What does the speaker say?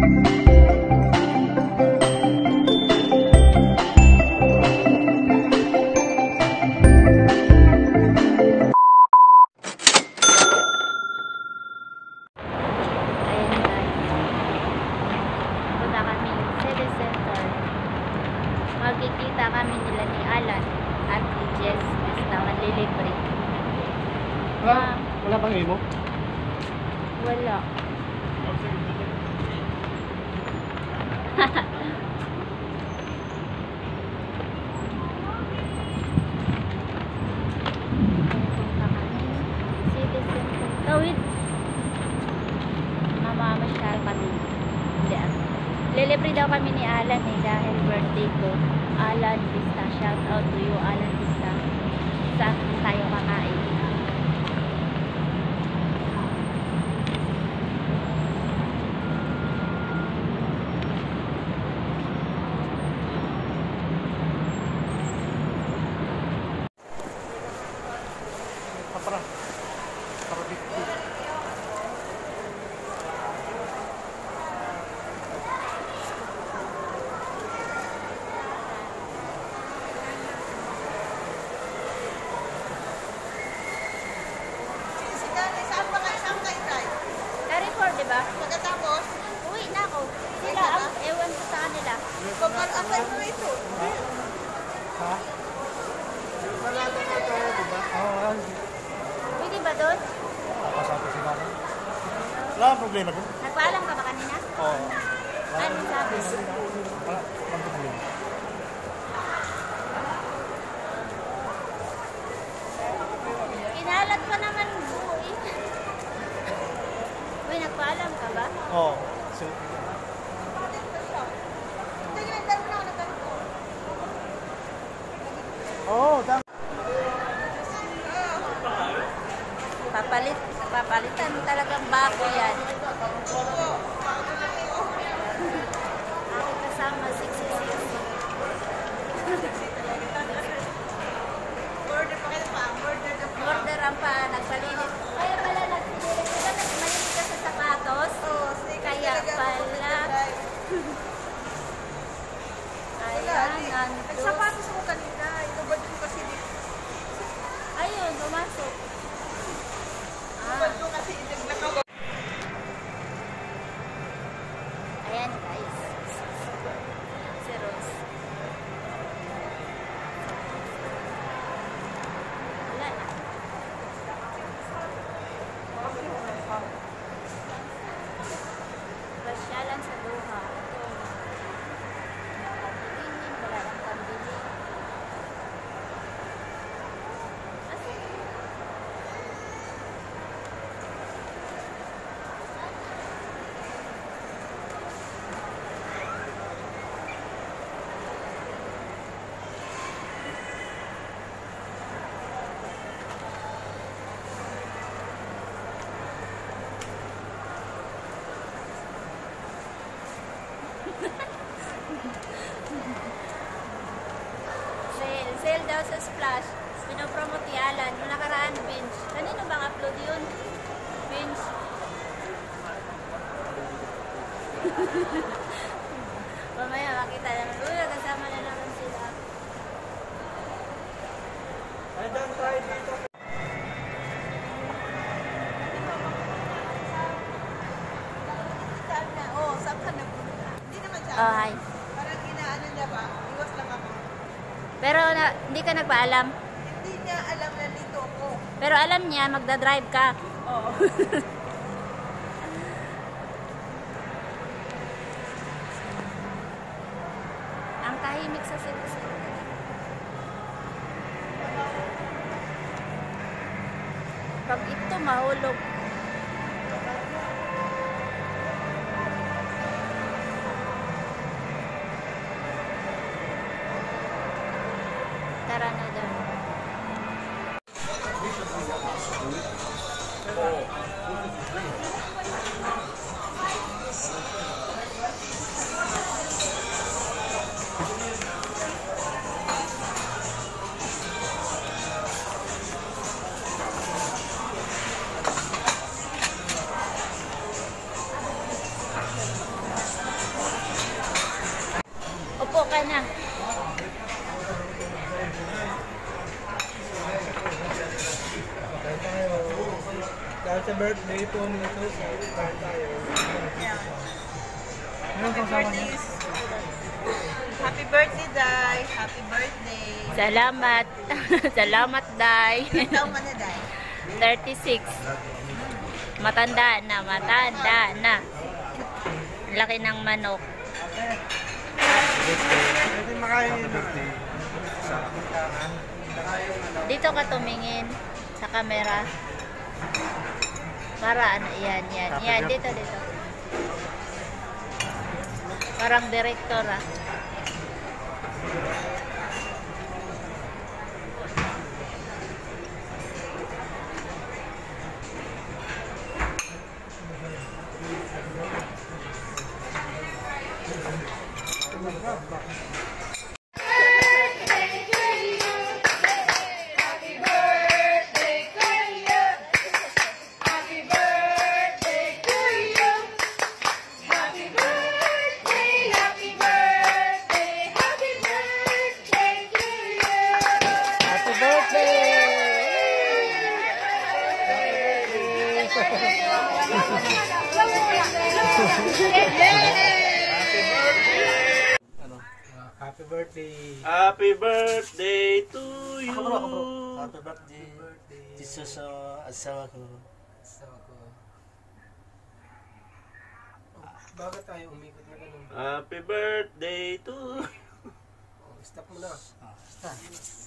Magkikita kami nila ni Alan at ni Jess na manlilibre. Wala bang imo? Wala. Citizen Tawid. Mamamasyal kami. Lilibre daw kami ni Alan dahil birthday ko. Alan Vista, shout out to you Alan Vista. Saan tayo kakain? Diba? Pagkatapos, uwi na ako. Sila, ewan ko sa kanila. pag-apply mo ito. Ha? Oo, Pwede ba doon? pasato sila. Wala ang problema doon? Nagpaalam ka ba kanina? Oo. Ano sabi? Wala ang problema. Kinalat pa naman buo eh. Uy, nagpaalam ka ba? Oo. So, tama. Papalitan talagang bago yan. Ako kasama 66. Order ang pa, nagpalinis. Kaya pala nagpilinis. Diba nagmalinis ka sa sapatos? Kaya pala. Ayan, Nagsapatos ako kanina. Inubad ko kasi dito. ayun, pumasok. Inubad ko kasi naglakaw. Ayan guys. Si Rose. Wala na. Pasyalan sa Doha. Nakabilinin, wala lang pambili. Sale daw sa Splash. Pinopromote ni Alan. Nung nakaraan, binge. Kanino bang upload yun? Binge. Mamaya makita naman. Uy, kasama na naman sila. Saan na? Oo, saan ka nagpunta? Hindi naman siya. Oh, hi. Parang inaano niya ba? Iwas lang ako. Pero hindi ka nagpaalam. Hindi niya alam na dito ako. Pero alam niya, magdadrive ka. Oo. Ang tahimik sa Cebu. Pag ito mahulog. Tara na doon. ka na. Dahil sa birthday po nito, sa birthday tayo. Meron kang sama niya? Happy birthday, Day. Happy birthday. Salamat. Salamat, Day. Ilang taong ka na, Day? 36. Matanda na, matanda na. Laki ng manok. Pwede makain yun. Dito ka tumingin sa camera. Para ano, yan, yan. Yan, dito, dito. Parang director ah. Happy birthday. Happy birthday to you. Ako bro, ako bro. Happy birthday. Jesus sa asawa ko. Asawa ko. Bakit tayo umikot na ganun? Happy birthday to Stop mo na. Basta.